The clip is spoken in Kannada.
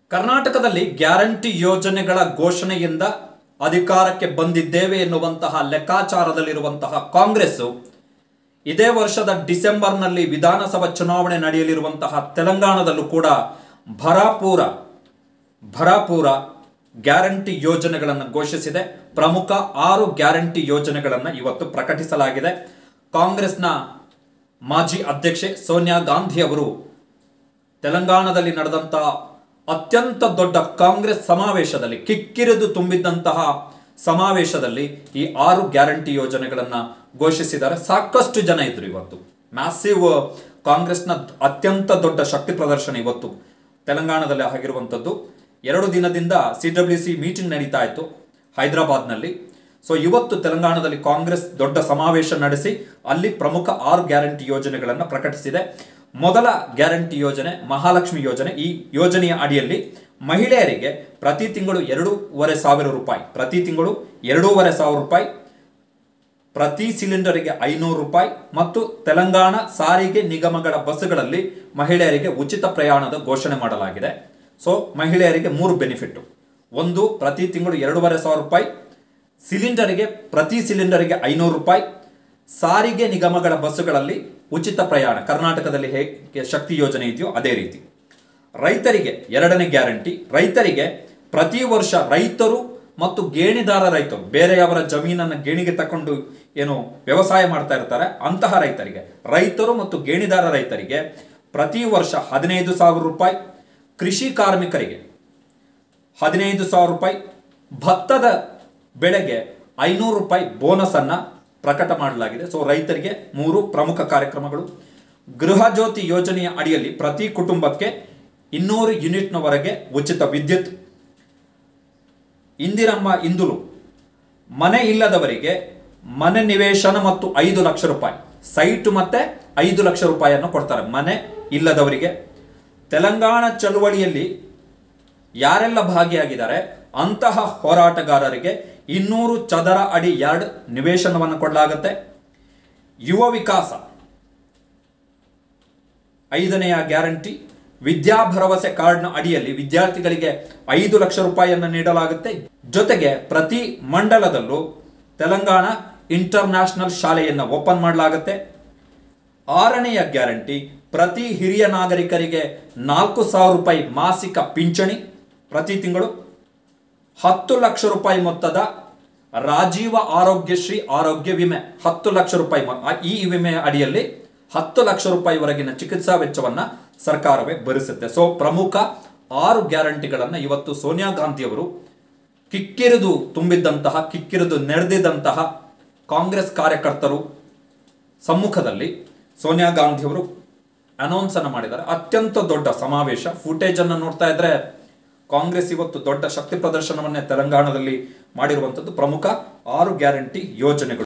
ಕರ್ನಾಟಕದಲ್ಲಿ ಗ್ಯಾರಂಟಿ ಯೋಜನೆಗಳ ಘೋಷಣೆಯಿಂದ ಅಧಿಕಾರಕ್ಕೆ ಬಂದಿದ್ದೇವೆ ಎನ್ನುವಂತಹ ಲೆಕ್ಕಾಚಾರದಲ್ಲಿರುವಂತಹ ಕಾಂಗ್ರೆಸ್ ಇದೇ ವರ್ಷದ ಡಿಸೆಂಬರ್ನಲ್ಲಿ ವಿಧಾನಸಭಾ ಚುನಾವಣೆ ನಡೆಯಲಿರುವಂತಹ ತೆಲಂಗಾಣದಲ್ಲೂ ಕೂಡ ಭರಾಪೂರ ಗ್ಯಾರಂಟಿ ಯೋಜನೆಗಳನ್ನು ಘೋಷಿಸಿದೆ. ಪ್ರಮುಖ 6 ಗ್ಯಾರಂಟಿ ಯೋಜನೆಗಳನ್ನು ಇವತ್ತು ಪ್ರಕಟಿಸಲಾಗಿದೆ. ಕಾಂಗ್ರೆಸ್ನ ಮಾಜಿ ಅಧ್ಯಕ್ಷೆ ಸೋನಿಯಾ ಗಾಂಧಿ ಅವರು ತೆಲಂಗಾಣದಲ್ಲಿ ನಡೆದಂತಹ ಅತ್ಯಂತ ದೊಡ್ಡ ಕಾಂಗ್ರೆಸ್ ಸಮಾವೇಶದಲ್ಲಿ ಕಿಕ್ಕಿರಿದು ತುಂಬಿದ್ದಂತಹ ಸಮಾವೇಶದಲ್ಲಿ ಈ 6 ಗ್ಯಾರಂಟಿ ಯೋಜನೆಗಳನ್ನು ಘೋಷಿಸಿದ್ದಾರೆ. ಸಾಕಷ್ಟು ಜನ ಇದ್ರು. ಇವತ್ತು ಮ್ಯಾಸಿವ್ ಕಾಂಗ್ರೆಸ್ನ ಅತ್ಯಂತ ದೊಡ್ಡ ಶಕ್ತಿ ಪ್ರದರ್ಶನ ಇವತ್ತು ತೆಲಂಗಾಣದಲ್ಲಿ ಆಗಿರುವಂಥದ್ದು. 2 ದಿನದಿಂದ CWC ಮೀಟಿಂಗ್ ನಡೀತಾ ಇತ್ತು ಹೈದರಾಬಾದ್ನಲ್ಲಿ. ಸೊ ಇವತ್ತು ತೆಲಂಗಾಣದಲ್ಲಿ ಕಾಂಗ್ರೆಸ್ ದೊಡ್ಡ ಸಮಾವೇಶ ನಡೆಸಿ ಅಲ್ಲಿ ಪ್ರಮುಖ 6 ಗ್ಯಾರಂಟಿ ಯೋಜನೆಗಳನ್ನು ಪ್ರಕಟಿಸಿದೆ. ಮೊದಲ ಗ್ಯಾರಂಟಿ ಯೋಜನೆ ಮಹಾಲಕ್ಷ್ಮಿ ಯೋಜನೆ. ಈ ಯೋಜನೆಯ ಅಡಿಯಲ್ಲಿ ಮಹಿಳೆಯರಿಗೆ ಪ್ರತಿ ತಿಂಗಳು 2,500 ರೂಪಾಯಿ, ಪ್ರತಿ ತಿಂಗಳು 2,500 ರೂಪಾಯಿ, ಪ್ರತಿ ಸಿಲಿಂಡರಿಗೆ 500 ರೂಪಾಯಿ ಮತ್ತು ತೆಲಂಗಾಣ ಸಾರಿಗೆ ನಿಗಮಗಳ ಬಸ್ಸುಗಳಲ್ಲಿ ಮಹಿಳೆಯರಿಗೆ ಉಚಿತ ಪ್ರಯಾಣದ ಘೋಷಣೆ ಮಾಡಲಾಗಿದೆ. ಸೊ ಮಹಿಳೆಯರಿಗೆ 3 ಬೆನಿಫಿಟ್. ಒಂದು, ಪ್ರತಿ ತಿಂಗಳು 2,500 ರೂಪಾಯಿ, ಪ್ರತಿ ಸಿಲಿಂಡರಿಗೆ 500 ರೂಪಾಯಿ, ಸಾರಿಗೆ ನಿಗಮಗಳ ಬಸ್ಸುಗಳಲ್ಲಿ ಉಚಿತ ಪ್ರಯಾಣ. ಕರ್ನಾಟಕದಲ್ಲಿ ಹೇಗೆ ಶಕ್ತಿ ಯೋಜನೆ ಇದೆಯೋ ಅದೇ ರೀತಿ. ರೈತರಿಗೆ 2ನೇ ಗ್ಯಾರಂಟಿ. ರೈತರಿಗೆ ಪ್ರತಿ ವರ್ಷ ರೈತರು ಮತ್ತು ಗೇಣಿದಾರ ರೈತರು, ಬೇರೆಯವರ ಜಮೀನನ್ನು ಗೇಣಿಗೆ ತಕೊಂಡು ಏನು ವ್ಯವಸಾಯ ಮಾಡ್ತಾ ಇರ್ತಾರೆ ಅಂತಹ ರೈತರು ಮತ್ತು ಗೇಣಿದಾರ ರೈತರಿಗೆ ಪ್ರತಿ ವರ್ಷ 15,000 ರೂಪಾಯಿ, ಕೃಷಿ ಕಾರ್ಮಿಕರಿಗೆ 15,000 ರೂಪಾಯಿ, ಭತ್ತದ ಬೆಳೆಗೆ 500 ರೂಪಾಯಿ ಬೋನಸ್ ಅನ್ನ ಪ್ರಕಟ ಮಾಡಲಾಗಿದೆ. ಸೊ ರೈತರಿಗೆ 3 ಪ್ರಮುಖ ಕಾರ್ಯಕ್ರಮಗಳು. ಗೃಹ ಜ್ಯೋತಿ ಯೋಜನೆಯ ಅಡಿಯಲ್ಲಿ ಪ್ರತಿ ಕುಟುಂಬಕ್ಕೆ 200 ಯೂನಿಟ್ನವರೆಗೆ ಉಚಿತ ವಿದ್ಯುತ್. ಇಂದಿರಮ್ಮ ಇಂದುಲು ಮನೆ ಇಲ್ಲದವರಿಗೆ ಮನೆ ನಿವೇಶನ ಮತ್ತು 5 ಲಕ್ಷ ರೂಪಾಯಿ ಸೈಟ್ ಮತ್ತೆ 5 ಲಕ್ಷ ರೂಪಾಯಿಯನ್ನು ಕೊಡ್ತಾರೆ ಮನೆ ಇಲ್ಲದವರಿಗೆ. ತೆಲಂಗಾಣ ಚಳುವಳಿಯಲ್ಲಿ ಯಾರೆಲ್ಲ ಭಾಗಿಯಾಗಿದ್ದಾರೆ ಅಂತಹ ಹೋರಾಟಗಾರರಿಗೆ 200 ಚದರ ಅಡಿ ಯಾರ್ಡ್ ನಿವೇಶನವನ್ನು ಕೊಡಲಾಗುತ್ತೆ. ಯುವ ವಿಕಾಸ 5ನೇ ಗ್ಯಾರಂಟಿ. ವಿದ್ಯಾ ಭರವಸೆ ಕಾರ್ಡ್ನ ಅಡಿಯಲ್ಲಿ ವಿದ್ಯಾರ್ಥಿಗಳಿಗೆ 5 ಲಕ್ಷ ರೂಪಾಯಿಯನ್ನು ನೀಡಲಾಗುತ್ತೆ. ಜೊತೆಗೆ ಪ್ರತಿ ಮಂಡಲದಲ್ಲೂ ತೆಲಂಗಾಣ ಇಂಟರ್ನ್ಯಾಷನಲ್ ಶಾಲೆಯನ್ನು ಓಪನ್ ಮಾಡಲಾಗುತ್ತೆ. 6ನೇ ಗ್ಯಾರಂಟಿ. ಪ್ರತಿ ಹಿರಿಯ ನಾಗರಿಕರಿಗೆ 4,000 ರೂಪಾಯಿ ಮಾಸಿಕ ಪಿಂಚಣಿ ಪ್ರತಿ ತಿಂಗಳು. 10 ಲಕ್ಷ ರೂಪಾಯಿ ಮೊತ್ತದ ರಾಜೀವ ಆರೋಗ್ಯಶ್ರೀ ಆರೋಗ್ಯ ವಿಮೆ 10 ಲಕ್ಷ ರೂಪಾಯಿ. ಈ ವಿಮೆ ಅಡಿಯಲ್ಲಿ 10 ಲಕ್ಷ ರೂಪಾಯಿವರೆಗಿನ ಚಿಕಿತ್ಸಾ ವೆಚ್ಚವನ್ನ ಸರ್ಕಾರವೇ ಭರಿಸುತ್ತೆ. ಸೊ ಪ್ರಮುಖ 6 ಗ್ಯಾರಂಟಿಗಳನ್ನು ಇವತ್ತು ಸೋನಿಯಾ ಗಾಂಧಿ ಅವರು ಕಿಕ್ಕಿರಿದು ನೆರೆದಿದ್ದಂತಹ ಕಾಂಗ್ರೆಸ್ ಕಾರ್ಯಕರ್ತರು ಸಮ್ಮುಖದಲ್ಲಿ ಸೋನಿಯಾ ಗಾಂಧಿ ಅವರು ಅನೌನ್ಸ್ ಅನ್ನು ಮಾಡಿದ್ದಾರೆ. ಅತ್ಯಂತ ದೊಡ್ಡ ಸಮಾವೇಶ. ಫುಟೇಜ್ ಅನ್ನು ನೋಡ್ತಾ ಇದ್ರೆ ಕಾಂಗ್ರೆಸ್ ಇವತ್ತು ದೊಡ್ಡ ಶಕ್ತಿ ಪ್ರದರ್ಶನವನ್ನೇ ತೆಲಂಗಾಣದಲ್ಲಿ ಮಾಡಿರುವಂಥದ್ದು. ಪ್ರಮುಖ 6 ಗ್ಯಾರಂಟಿ ಯೋಜನೆಗಳು.